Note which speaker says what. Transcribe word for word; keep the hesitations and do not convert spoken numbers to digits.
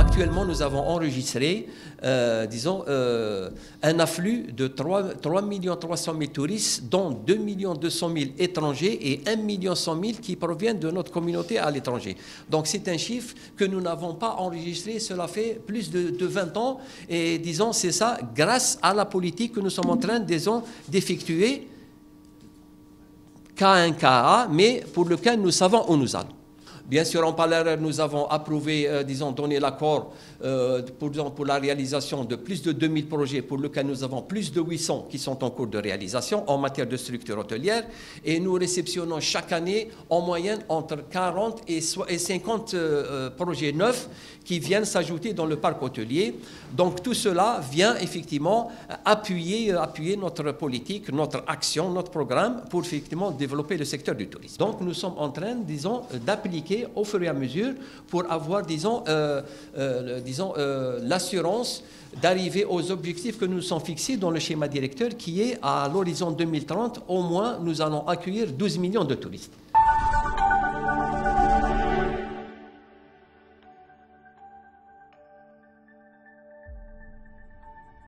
Speaker 1: Actuellement, nous avons enregistré, euh, disons, euh, un afflux de trois millions trois cent mille touristes, dont deux millions deux cent mille étrangers et un million cent mille qui proviennent de notre communauté à l'étranger. Donc c'est un chiffre que nous n'avons pas enregistré, cela fait plus de, de vingt ans, et disons, c'est ça grâce à la politique que nous sommes en train, disons, d'effectuer cas un cas, mais pour lequel nous savons où nous allons. Bien sûr, en parallèle, nous avons approuvé, euh, disons, donné l'accord euh, pour, pour la réalisation de plus de deux mille projets pour lesquels nous avons plus de huit cents qui sont en cours de réalisation en matière de structure hôtelière. Et nous réceptionnons chaque année en moyenne entre quarante et cinquante euh, projets neufs qui viennent s'ajouter dans le parc hôtelier. Donc tout cela vient effectivement appuyer, appuyer notre politique, notre action, notre programme pour effectivement développer le secteur du tourisme. Donc nous sommes en train, disons, d'appliquer au fur et à mesure pour avoir, disons, euh, euh, disons euh, l'assurance d'arriver aux objectifs que nous sommes fixés dans le schéma directeur qui est à l'horizon deux mille trente, au moins nous allons accueillir douze millions de touristes.